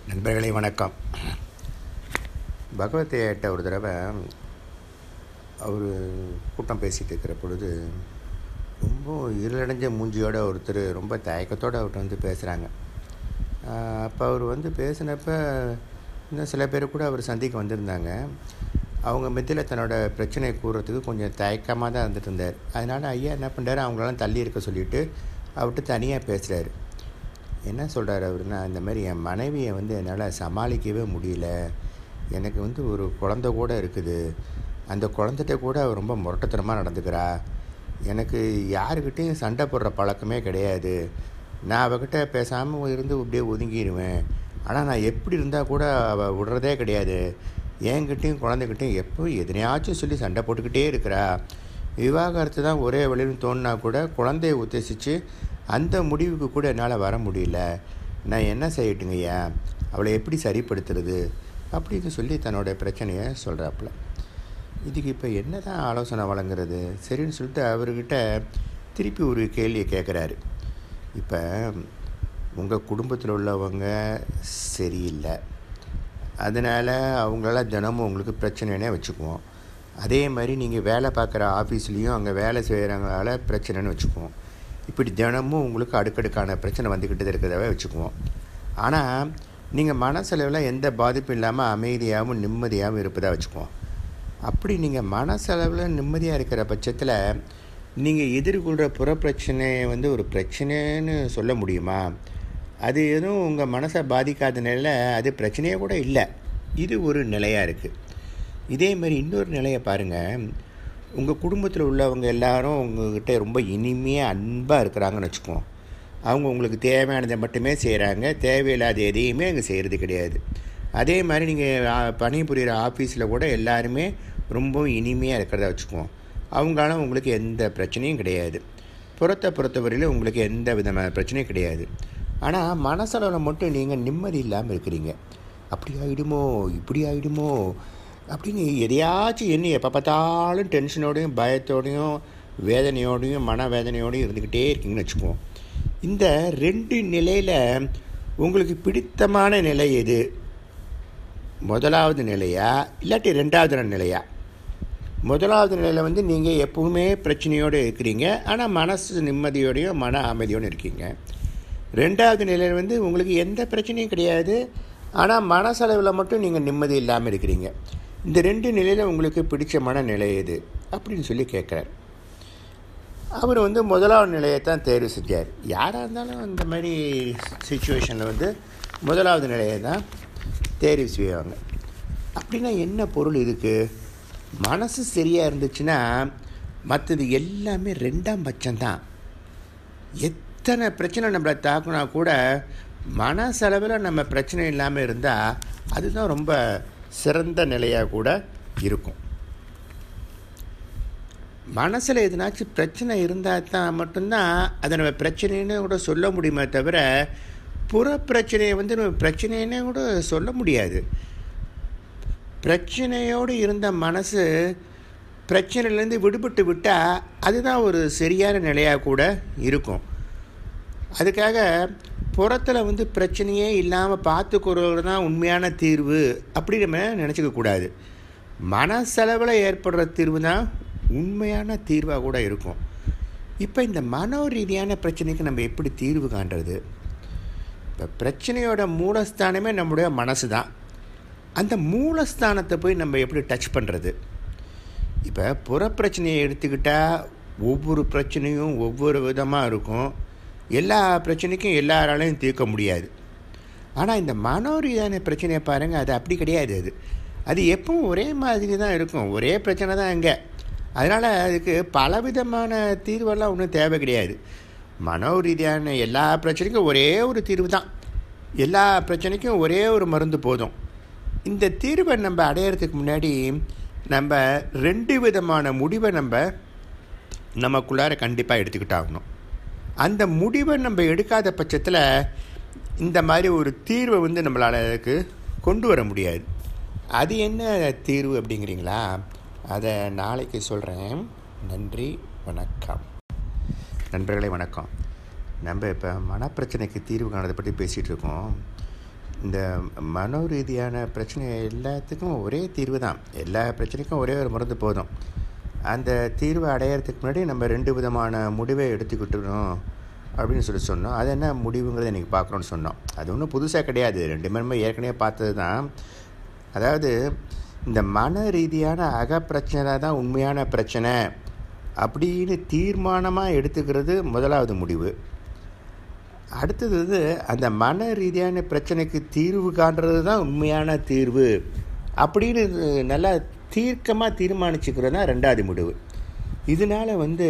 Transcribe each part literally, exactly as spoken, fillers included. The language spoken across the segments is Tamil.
நண்பர்களே வணக்கம். பகவத்தையிட்ட ஒரு தடவை அவர் கூட்டம் பேசிகிட்டு இருக்கிற பொழுது ரொம்ப இருளடைஞ்ச மூஞ்சியோட ஒருத்தர் ரொம்ப தயக்கத்தோடு அவர்கிட்ட வந்து பேசுகிறாங்க. அப்போ அவர் வந்து பேசினப்போ இன்னும் சில பேர் கூட அவர் சந்திக்க வந்திருந்தாங்க. அவங்க மத்தியில் தன்னோட பிரச்சனையை கூறுறதுக்கு கொஞ்சம் தயக்கமாக தான் இருந்துட்டு இருந்தார். அதனால் ஐயா என்ன பண்ணுறாரு, அவங்களெல்லாம் தள்ளி இருக்க சொல்லிவிட்டு அவர்கிட்ட தனியாக பேசுகிறாரு. என்ன சொல்கிறார் அவருன்னா, இந்த மாதிரி என் மனைவியை வந்து என்னால் சமாளிக்கவே முடியல. எனக்கு வந்து ஒரு குழந்த கூட இருக்குது. அந்த குழந்தைகிட்ட கூட அவர் ரொம்ப முரட்டத்தனமாக நடந்துக்கிறா. எனக்கு யாருக்கிட்டையும் சண்டை போடுற பழக்கமே கிடையாது. நான் அவகிட்ட பேசாமல் இருந்து அப்படியே ஒதுங்கிடுவேன். ஆனால் நான் எப்படி இருந்தால் கூட அவள் விடுறதே கிடையாது. என்கிட்டையும் குழந்தைகிட்டையும் எப்போ எதனையாச்சும் சொல்லி சண்டை போட்டுக்கிட்டே இருக்கிறா. விவாகரத்து தான் ஒரே வழின்னு தோணுனா கூட குழந்தையை உத்தேசித்து அந்த முடிவுக்கு கூட என்னால் வர முடியல. நான் என்ன செய்யட்டுங்கய்யா, அவளை எப்படி சரிப்படுத்துறது அப்படின்னு சொல்லி தன்னோட பிரச்சனையை சொல்கிறாப்புல. இதுக்கு இப்போ என்ன தான் ஆலோசனை வழங்குறது சரின்னு சொல்லிட்டு அவர்கிட்ட திருப்பி ஒரு கேள்வியை கேட்குறாரு. இப்போ உங்கள் குடும்பத்தில் உள்ளவங்க சரியில்லை, அதனால் அவங்களால தினமும் உங்களுக்கு பிரச்சனைனே வச்சுக்குவோம். அதே மாதிரி நீங்கள் வேலை பார்க்குற ஆஃபீஸ்லேயும் அங்கே வேலை செய்கிறவங்களால பிரச்சனைன்னு வச்சுக்குவோம். இப்படி தினமும் உங்களுக்கு அடுக்கடுக்கான பிரச்சனை வந்துக்கிட்டு இருக்கிறதாவே வச்சுக்குவோம். ஆனால் நீங்கள் மனசளவில் எந்த பாதிப்பும் இல்லாமல் அமைதியாகவும் நிம்மதியாகவும் இருப்பதாக வச்சுக்குவோம். அப்படி நீங்கள் மனசளவில் நிம்மதியாக இருக்கிற பட்சத்தில் நீங்கள் எதிர்கொள்கிற புற பிரச்சனையை வந்து ஒரு பிரச்சனைன்னு சொல்ல முடியுமா? அது எதுவும் உங்கள் மனசை பாதிக்காத நிலையில் அது பிரச்சனையே கூட இல்லை. இது ஒரு நிலையாக இருக்குது. இதே மாதிரி இன்னொரு நிலையை பாருங்கள். உங்கள் குடும்பத்தில் உள்ளவங்க எல்லாரும் உங்கள்கிட்ட ரொம்ப இனிமையாக அன்பாக இருக்கிறாங்கன்னு வச்சுக்குவோம். அவங்க உங்களுக்கு தேவையானதை மட்டுமே செய்கிறாங்க, தேவையில்லாத எதையுமே அங்கே செய்கிறது கிடையாது. அதே மாதிரி நீங்கள் பணிபுரிகிற ஆஃபீஸில் கூட எல்லாருமே ரொம்ப இனிமையாக இருக்கிறத வச்சுக்குவோம். அவங்களால உங்களுக்கு எந்த பிரச்சனையும் கிடையாது. புறத்தை பொறுத்தவரையில் உங்களுக்கு எந்த விதமான பிரச்சனையும் கிடையாது. ஆனால் மனசளவில் மட்டும் நீங்கள் நிம்மதி இல்லாமல் இருக்கிறீங்க. அப்படி ஆகிடுமோ இப்படி ஆகிடுமோ அப்படின்னு எதையாச்சும் எண்ணி எப்போ பார்த்தாலும் டென்ஷனோடையும் பயத்தோடையும் வேதனையோடையும் மனவேதனையோடையும் இருந்துக்கிட்டே இருக்கீங்கன்னு வச்சுக்குவோம். இந்த ரெண்டு நிலையில் உங்களுக்கு பிடித்தமான நிலை எது? முதலாவது நிலையா இல்லாட்டி ரெண்டாவது நிலையா? முதலாவது நிலையில் வந்து நீங்கள் எப்பவுமே பிரச்சனையோடு இருக்கிறீங்க, ஆனால் மனசு நிம்மதியோடையும் மன அமைதியோடு இருக்கீங்க. ரெண்டாவது நிலையில் வந்து உங்களுக்கு எந்த பிரச்சனையும் கிடையாது, ஆனால் மனசளவில் மட்டும் நீங்கள் நிம்மதி இல்லாமல் இருக்கிறீங்க. இந்த ரெண்டு நிலையில் உங்களுக்கு பிடிச்சமான நிலை எது அப்படின்னு சொல்லி கேட்குறார். அவர் வந்து முதலாவது நிலையை தான் தேர்வு செஞ்சார். யாராக இருந்தாலும் இந்த மாதிரி சுச்சுவேஷனில் வந்து முதலாவது நிலையை தான் தேர்வு செய்வாங்க. அப்படின்னா என்ன பொருள் இதுக்கு? மனசு சரியாக இருந்துச்சுன்னா மற்றது எல்லாமே ரெண்டாம் பட்சம்தான். எத்தனை பிரச்சனை நம்மளை தாக்குனா கூட மனசளவில் நம்ம பிரச்சனை இல்லாமல் இருந்தால் அதுதான் ரொம்ப சிறந்த நிலையாக கூட இருக்கும். மனசில் எதுனாச்சும் பிரச்சனை இருந்தால் தான் மட்டும்தான் அதை நம்ம பிரச்சனைன்னு கூட சொல்ல முடியுமே தவிர புற பிரச்சனையை வந்து நம்ம பிரச்சனைன்னு கூட சொல்ல முடியாது. பிரச்சனையோடு இருந்த மனசு பிரச்சனையிலேருந்து விடுபட்டு விட்டால் அதுதான் ஒரு சரியான நிலையாக கூட இருக்கும். அதுக்காக புறத்தில் வந்து பிரச்சனையே இல்லாமல் பார்த்துக்கிறது தான் உண்மையான தீர்வு அப்படி நம்ம நினச்சிக்க கூடாது. மனசளவில் ஏற்படுற தீர்வு தான் உண்மையான தீர்வாக கூட இருக்கும். இப்போ இந்த மனோ ரீதியான பிரச்சனைக்கு நம்ம எப்படி தீர்வு காண்றது? இப்போ பிரச்சனையோட மூலஸ்தானமே நம்முடைய மனசு தான். அந்த மூலஸ்தானத்தை போய் நம்ம எப்படி டச் பண்ணுறது? இப்போ புறப்பிரச்சனையை எடுத்துக்கிட்டால் ஒவ்வொரு பிரச்சனையும் ஒவ்வொரு விதமாக இருக்கும். எல்லா பிரச்சனைக்கும் எல்லாராலையும் தீர்க்க முடியாது. ஆனால் இந்த மனோரீதியான பிரச்சனையை பாருங்கள், அது அப்படி கிடையாது. அது அது எப்பவும் ஒரே மாதிரி தான் இருக்கும். ஒரே பிரச்சனை தான் அங்கே. அதனால் அதுக்கு பலவிதமான தீர்வெல்லாம் ஒன்றும் தேவை கிடையாது. மனோரீதியான எல்லா பிரச்சனைக்கும் ஒரே ஒரு தீர்வு தான். எல்லா பிரச்சனைக்கும் ஒரே ஒரு மருந்து போதும். இந்த தீர்வை நம்ம அடையிறதுக்கு முன்னாடி நம்ம ரெண்டு விதமான முடிவை நம்ம நமக்குள்ளார கண்டிப்பாக எடுத்துக்கிட்டாகணும். அந்த முடிவை நம்ம எடுக்காத பட்சத்தில் இந்த மாதிரி ஒரு தீர்வை வந்து நம்மளால் அதுக்கு கொண்டு வர முடியாது. அது என்ன தீர்வு அப்படிங்கிறீங்களா? அதை நாளைக்கு சொல்கிறேன். நன்றி, வணக்கம். நண்பர்களே வணக்கம். நம்ம இப்போ மனப்பிரச்சனைக்கு தீர்வு காணதை பற்றி பேசிகிட்டு இருக்கோம். இந்த மனோ ரீதியான பிரச்சனை எல்லாத்துக்கும் ஒரே தீர்வு தான். எல்லா பிரச்சனைக்கும் ஒரே ஒரு மருந்து போதும். அந்த தீர்வை அடையிறதுக்கு முன்னாடி நம்ம ரெண்டு விதமான முடிவை எடுத்துக்கிட்டணும் அப்படின்னு சொல்லி சொன்னோம். அது என்ன முடிவுங்கிறத இன்றைக்கி பார்க்குறோன்னு சொன்னோம். அது ஒன்றும் புதுசாக கிடையாது, ரெண்டு பேருமே ஏற்கனவே பார்த்தது தான். அதாவது இந்த மன ரீதியான அகப்பிரச்சனை தான் உண்மையான பிரச்சனை அப்படின்னு தீர்மானமாக எடுத்துக்கிறது முதலாவது முடிவு. அடுத்தது வந்து அந்த மன ரீதியான பிரச்சனைக்கு தீர்வு காண்றது தான் உண்மையான தீர்வு அப்படின்னு நல்லா தீர்க்கமாக தீர்மானிச்சுக்கிறது தான் ரெண்டாவது முடிவு. இதனால் வந்து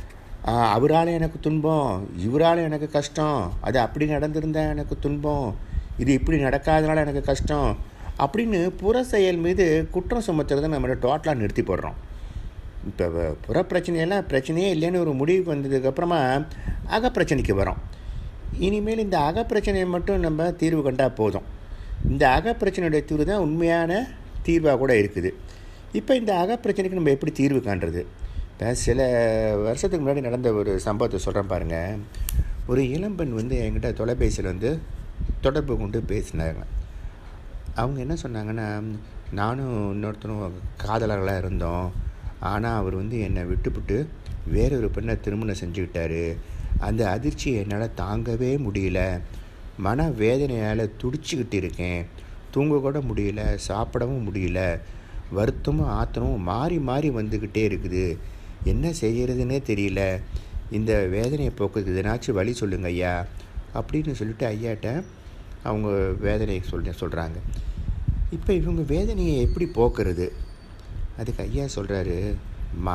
அவரால் எனக்கு துன்பம், இவரால் எனக்கு கஷ்டம், அது அப்படி நடந்திருந்தால் எனக்கு துன்பம், இது இப்படி நடக்காதனால எனக்கு கஷ்டம் அப்படின்னு புற செயல் மீது குற்றம் சுமத்துறதை நம்ம டோட்டலாக நிறுத்தி போடுறோம். இப்போ புற பிரச்சனையெல்லாம் பிரச்சனையே இல்லைன்னு ஒரு முடிவுக்கு வந்ததுக்கப்புறமா அகப்பிரச்சனைக்கு வரோம். இனிமேல் இந்த அகப்பிரச்சனையை மட்டும் நம்ம தீர்வு கண்டால் போதும். இந்த அகப்பிரச்சனையுடைய தீர்வு தான் உண்மையான தீர்வாக கூட இருக்குது. இப்போ இந்த அகப்பிரச்சனைக்கு நம்ம எப்படி தீர்வு காண்றது? இப்போ சில வருஷத்துக்கு முன்னாடி நடந்த ஒரு சம்பவத்தை சொல்கிறேன் பாருங்கள். ஒரு இளம்பெண் வந்து என்கிட்ட தொலைபேசியில் வந்து தொடர்பு கொண்டு பேசினாங்க. அவங்க என்ன சொன்னாங்கன்னா, நானும் இன்னொருத்தரும் காதலர்களாக இருந்தோம், ஆனால் அவர் வந்து என்னை விட்டுவிட்டு வேறொரு பெண்ணை திருமணம் செஞ்சுக்கிட்டாரு. அந்த அதிர்ச்சியை என்னால் தாங்கவே முடியல, மன வேதனையால் துடிச்சிக்கிட்டு இருக்கேன், தூங்க கூட முடியல, சாப்பிடவும் முடியல, வருத்தமும் ஆத்திரமும் மாறி மாறி வந்துக்கிட்டே இருக்குது, என்ன செய்கிறதுனே தெரியல, இந்த வேதனையை போக்குறதுக்கு எதனாச்சும் வழி சொல்லுங்க ஐயா அப்படின்னு சொல்லிட்டு ஐயாட்ட அவங்க வேதனையை சொல்ல சொல்கிறாங்க. இப்போ இவங்க வேதனையை எப்படி போக்குறது? அதுக்கு ஐயா சொல்கிறாரு, அம்மா,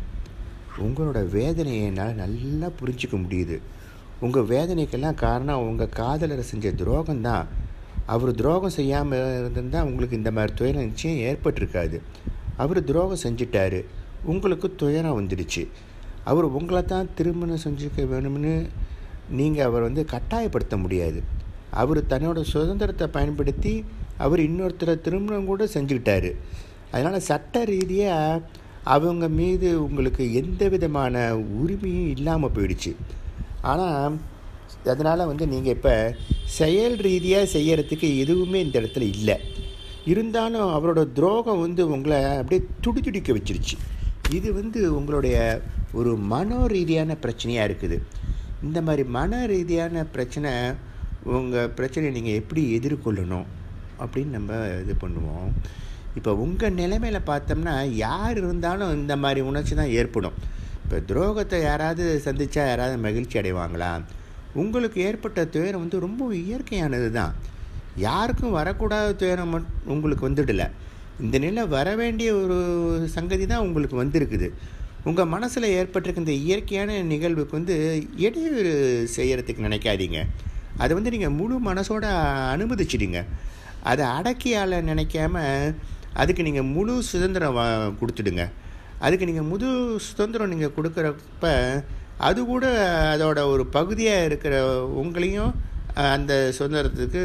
உங்களோட வேதனையை என்னால் நல்லா புரிஞ்சிக்க முடியுது. உங்கள் வேதனைக்கெல்லாம் காரணம் உங்கள் காதலரை செஞ்ச துரோகம்தான். அவர் துரோகம் செய்யாமல் இருந்திருந்தால் உங்களுக்கு இந்த மாதிரி துயரம் நிச்சயம் ஏற்பட்டிருக்காது. அவர் துரோகம் செஞ்சிட்டாரு, உங்களுக்கு துயரம் வந்துடுச்சு. அவர் உங்களை தான் திருமணம் செஞ்சுக்க வேணும்னு நீங்கள் அவர் வந்து கட்டாயப்படுத்த முடியாது. அவர் தன்னோட சுதந்திரத்தை பயன்படுத்தி அவர் இன்னொருத்தரை திருமணம் கூட செஞ்சுக்கிட்டாரு. அதனால் சட்ட ரீதியாக அவங்க மீது உங்களுக்கு எந்த விதமான உரிமையும் இல்லாமல் போயிடுச்சு. ஆனால் அதனால் வந்து நீங்கள் இப்போ செயல் ரீதியாக செய்கிறதுக்கு எதுவுமே இந்த இடத்துல இல்லை. இருந்தாலும் அவரோட துரோகம் வந்து உங்களை அப்படியே துடி துடிக்க வச்சிருச்சு. இது வந்து உங்களுடைய ஒரு மனோ ரீதியான பிரச்சனையாக இருக்குது. இந்த மாதிரி மன ரீதியான பிரச்சனை, உங்கள் பிரச்சனையை நீங்கள் எப்படி எதிர்கொள்ளணும் அப்படின்னு நம்ம இது பண்ணுவோம். இப்போ உங்கள் நிலைமையில் பார்த்தோம்னா யார் இருந்தாலும் இந்த மாதிரி உணர்ச்சி தான் ஏற்படும். இப்போ துரோகத்தை யாராவது சந்தித்தா யாராவது மகிழ்ச்சி அடைவாங்களா? உங்களுக்கு ஏற்பட்ட துயரம் வந்து ரொம்ப இயற்கையானது தான். யாருக்கும் வரக்கூடாத துயரம் உங்களுக்கு வந்துடலை. இந்த நிலை வர வேண்டிய ஒரு சங்கதி தான் உங்களுக்கு வந்திருக்குது. உங்கள் மனசில் ஏற்பட்டிருக்க இந்த இயற்கையான நிகழ்வுக்கு வந்து இடையூறு செய்கிறதுக்கு நினைக்காதீங்க. அதை வந்து நீங்கள் முழு மனசோட அனுமதிச்சிடுங்க. அதை அடக்கியால் நினைக்காம அதுக்கு நீங்கள் முழு சுதந்திரம் வா கொடுத்துடுங்க. அதுக்கு நீங்கள் முழு சுதந்திரம் நீங்கள் கொடுக்குறப்ப அது கூட அதோட ஒரு பகுதியாக இருக்கிற உங்களையும் அந்த சுதந்திரத்துக்கு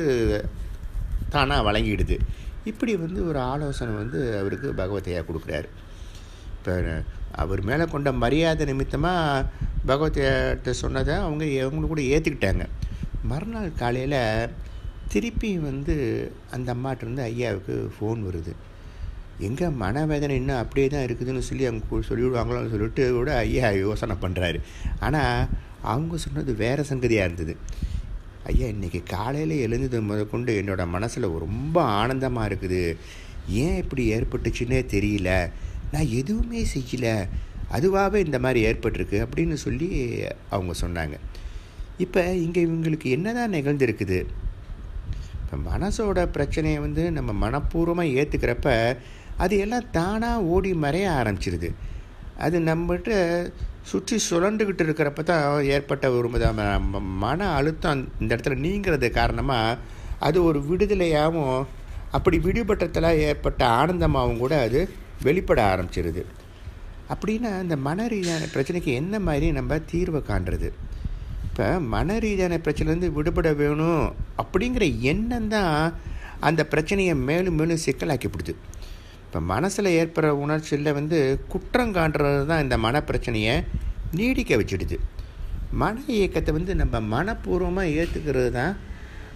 தானாக வழங்கிடுது. இப்படி வந்து ஒரு ஆலோசனை வந்து அவருக்கு பகவதையா கொடுக்குறாரு. இப்போ அவர் மேலே கொண்ட மரியாதை நிமித்தமாக பகவதையாட்ட சொன்னதை அவங்க அவங்க கூட ஏற்றுக்கிட்டாங்க. மறுநாள் காலையில் திருப்பி வந்து அந்த அம்மாட்டிருந்து ஐயாவுக்கு ஃபோன் வருது. எங்கே மனவேதனை இன்னும் அப்படியே தான் இருக்குதுன்னு சொல்லி அவங்க சொல்லிவிடுவாங்களோன்னு சொல்லிட்டு கூட ஐயா யோசனை பண்ணுறாரு. ஆனால் அவங்க சொன்னது வேறு சங்கதியாக இருந்தது. ஐயா, இன்றைக்கி காலையில் எழுந்தது முதற்கொண்டு என்னோடய மனசில் ரொம்ப ஆனந்தமாக இருக்குது. ஏன் இப்படி ஏற்பட்டுச்சுன்னே தெரியல, நான் எதுவுமே செய்யலை, அதுவாகவே இந்த மாதிரி ஏற்பட்டிருக்கு அப்படின்னு சொல்லி அவங்க சொன்னாங்க. இப்போ இங்கே இவங்களுக்கு என்ன தான் நிகழ்ந்துருக்குது? இப்போ மனசோட பிரச்சனையை வந்து நம்ம மனப்பூர்வமாக ஏற்றுக்கிறப்ப அது எல்லாம் தானாக ஓடி மறைய ஆரம்பிச்சிருது. அது நம்மகிட்ட சுற்றி சுழண்டுக்கிட்டு இருக்கிறப்ப தான் ஏற்பட்ட ஒரு மன அழுத்தம் இந்த இடத்துல நீங்கிறது காரணமாக அது ஒரு விடுதலையாகவும் அப்படி விடுபட்டத்தில் ஏற்பட்ட ஆனந்தமாகவும் கூட அது வெளிப்பட ஆரம்பிச்சிருது. அப்படின்னா இந்த மன ரீதியான பிரச்சனைக்கு என்ன மாதிரி நம்ம தீர்வை காண்றது? இப்போ மன ரீதியான பிரச்சனைலேருந்து விடுபட வேணும் அப்படிங்கிற எண்ணம் தான் அந்த பிரச்சனையை மேலும் மேலும் சிக்கலாக்கிப்படுது. இப்போ மனசில் ஏற்படுற உணர்ச்சியில் வந்து குற்றம் காண்றது தான் இந்த மனப்பிரச்சனையை நீடிக்க வச்சிடுது. மன இயக்கத்தை வந்து நம்ம மனப்பூர்வமாக ஏற்றுக்கிறது தான்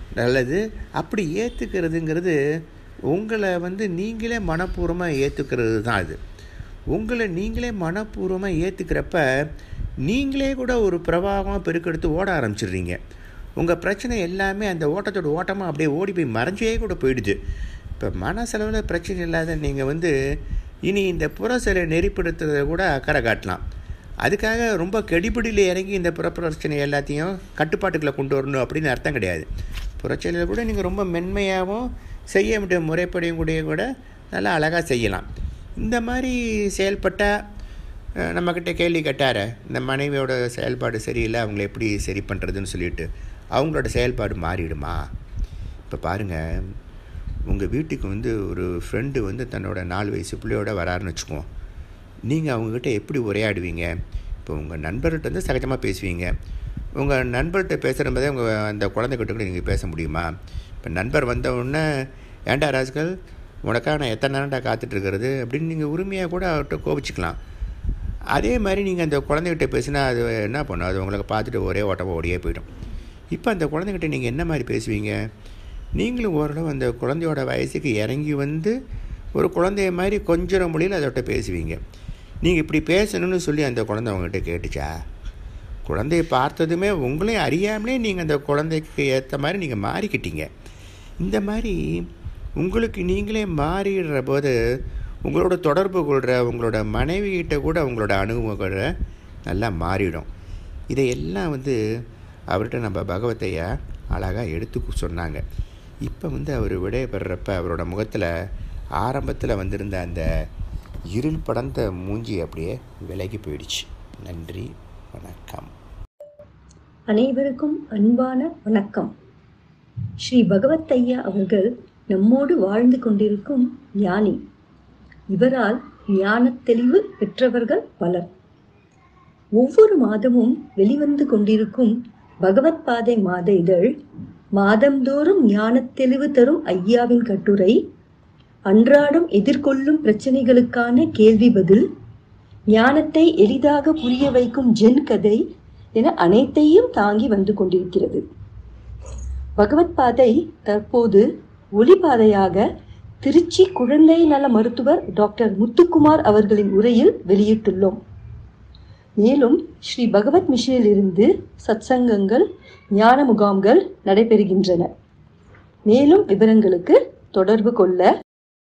நல்லது. அப்படி ஏற்றுக்கிறதுங்கிறது உங்களை வந்து நீங்களே மனப்பூர்வமாக ஏற்றுக்கிறது தான் அது. உங்களை நீங்களே மனப்பூர்வமாக ஏற்றுக்கிறப்ப நீங்களே கூட ஒரு பிரவாகமாக பெருக்கெடுத்து ஓட ஆரம்பிச்சிடுறீங்க. உங்கள் பிரச்சனை எல்லாமே அந்த ஓட்டத்தோட ஓட்டமாக அப்படியே ஓடி போய் மறைஞ்சே கூட போயிடுது. இப்போ மனசளவில் பிரச்சனை இல்லாத நீங்கள் வந்து இனி இந்த புற சிலை நெறிப்படுத்துறதை கூட அக்கறை காட்டலாம். அதுக்காக ரொம்ப கெடிபிடியில் இறங்கி இந்த புற பிரச்சனை எல்லாத்தையும் கட்டுப்பாட்டுக்குள்ளே கொண்டு வரணும் அப்படின்னு அர்த்தம் கிடையாது. புறச்செயலில் கூட நீங்கள் ரொம்ப மென்மையாகவும் செய்ய வேண்டிய முறைப்படியும் கூட கூட நல்லா அழகாக செய்யலாம். இந்த மாதிரி செயல்பட்டால் நம்மக்கிட்ட கேள்வி கேட்டார இந்த மனைவியோட செயல்பாடு சரியில்லை, அவங்கள எப்படி சரி பண்ணுறதுன்னு சொல்லிட்டு அவங்களோட செயல்பாடு மாறிடுமா? இப்போ பாருங்கள், உங்கள் வீட்டுக்கு வந்து ஒரு ஃப்ரெண்டு வந்து தன்னோட நாலு வயசு பிள்ளையோட வராருன்னு வச்சுக்குவோம். நீங்கள் அவங்கக்கிட்ட எப்படி உரையாடுவீங்க? இப்போ உங்கள் நண்பர்கிட்ட வந்து சகஜமாக பேசுவீங்க. உங்கள் நண்பர்கிட்ட பேசுகிற போதே உங்கள் அந்த குழந்தைகிட்ட கூட நீங்கள் பேச முடியுமா? இப்போ நண்பர் வந்த உடனே, ஏண்டா ராஜ்கள் உனக்காக நான் எத்தனை நேரம்டா காத்துட்ருக்கிறது அப்படின்னு நீங்கள் உரிமையாக கூட அவர்கிட்ட கோபிச்சிக்கலாம். அதே மாதிரி நீங்கள் அந்த குழந்தைகிட்ட பேசினா அது என்ன பண்ணும்? அது உங்களுக்கு பார்த்துட்டு ஒரே ஓட்டமாக ஓடியே போயிடும். இப்போ அந்த குழந்தைகிட்ட நீங்கள் என்ன மாதிரி பேசுவீங்க? நீங்களும் ஓரளவு அந்த குழந்தையோட வயசுக்கு இறங்கி வந்து ஒரு குழந்தைய மாதிரி கொஞ்சம் மொழியில் அதோட்ட பேசுவீங்க. நீங்கள் இப்படி பேசணும்னு சொல்லி அந்த குழந்தை அவங்ககிட்ட கேட்டுச்சா? குழந்தைய பார்த்ததுமே உங்களையும் அறியாமலே நீங்கள் அந்த குழந்தைக்கு ஏற்ற மாதிரி நீங்கள் மாறிக்கிட்டீங்க. இந்த மாதிரி உங்களுக்கு நீங்களே மாறிடுற போது உங்களோட தொடர்பு கொள்கிற உங்களோட மனைவிகிட்ட கூட உங்களோட அனுபவங்களை நல்லா மாறிடும். இதையெல்லாம் வந்து அவர்கிட்ட நம்ம பகவத்தையா அழகாக எடுத்து சொன்னாங்க. இப்போ வந்து அவர் விடைபெறப்ப அவரோட முகத்தில் ஆரம்பத்தில் வந்திருந்த அந்த இருள் படர்ந்த மூஞ்சி அப்படியே விலகி போயிடுச்சு. நன்றி, வணக்கம். அனைவருக்கும் அன்பான வணக்கம். ஸ்ரீ பகவத் ஐயா அவர்கள் நம்மோடு வாழ்ந்து கொண்டிருக்கும் ஞானி. இவரால் ஞான தெளிவு பெற்றவர்கள் பலர். ஒவ்வொரு மாதமும் வெளிவந்து கொண்டிருக்கும் பகவத் பாதை மாத இதழ், மாதந்தோறும் ஞான தெளிவு தரும் ஐயாவின் கட்டுரை, அன்றாடம் எதிர்கொள்ளும் பிரச்சனைகளுக்கான கேள்வி பதில், ஞானத்தை எளிதாக புரிய வைக்கும் ஜென் கதை என அனைத்தையும் தாங்கி வந்து கொண்டிருக்கிறது. பகவத் பாதை தற்போது ஒளிபாதையாக திருச்சி குழந்தை நல மருத்துவர் டாக்டர் முத்துக்குமார் அவர்களின் உரையில் வெளியிட்டுள்ளோம். மேலும் ஸ்ரீ பகவத் மிஷனில் இருந்து சத்சங்கங்கள், ஞான முகாம்கள் நடைபெறுகின்றன. மேலும் விவரங்களுக்கு தொடர்பு கொள்ள